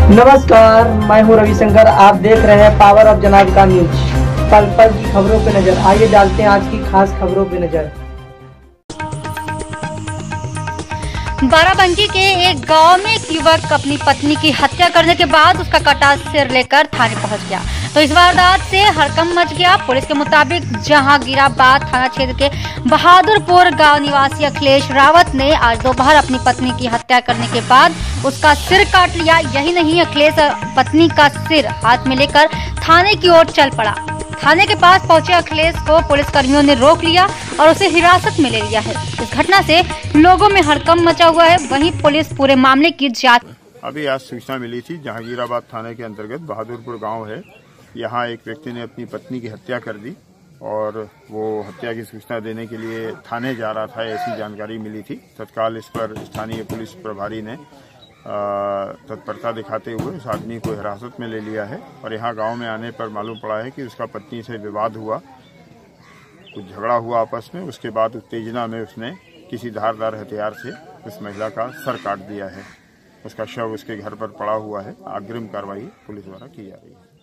नमस्कार, मैं हूं रविशंकर। आप देख रहे हैं पावर ऑफ जनाब का न्यूज। पल पल की खबरों पे नजर। आइए डालते हैं आज की खास खबरों पे नजर। बाराबंकी के एक गांव में एक युवक अपनी पत्नी की हत्या करने के बाद उसका कटा सिर लेकर थाने पहुंच गया, तो इस वारदात से हड़कंप मच गया। पुलिस के मुताबिक जहांगीराबाद थाना क्षेत्र के बहादुरपुर गांव निवासी अखिलेश रावत ने आज दोपहर अपनी पत्नी की हत्या करने के बाद उसका सिर काट लिया। यही नहीं, अखिलेश पत्नी का सिर हाथ में लेकर थाने की ओर चल पड़ा। थाने के पास पहुंचे अखिलेश को पुलिस कर्मियों ने रोक लिया और उसे हिरासत में ले लिया है। इस घटना से लोगों में हड़कंप मचा हुआ है। वहीं पुलिस पूरे मामले की जांच। अभी आज सूचना मिली थी, जहांगीराबाद थाने के अंतर्गत बहादुरपुर गांव है। यहाँ एक व्यक्ति ने अपनी पत्नी की हत्या कर दी और वो हत्या की सूचना देने के लिए थाने जा रहा था, ऐसी जानकारी मिली थी। तत्काल इस पर स्थानीय पुलिस प्रभारी ने तत्परता दिखाते हुए उस आदमी को हिरासत में ले लिया है। और यहाँ गांव में आने पर मालूम पड़ा है कि उसका पत्नी से विवाद हुआ, कुछ झगड़ा हुआ आपस में। उसके बाद उत्तेजना में उसने किसी धारदार हथियार से उस महिला का सर काट दिया है। उसका शव उसके घर पर पड़ा हुआ है। अग्रिम कार्रवाई पुलिस द्वारा की जा रही है।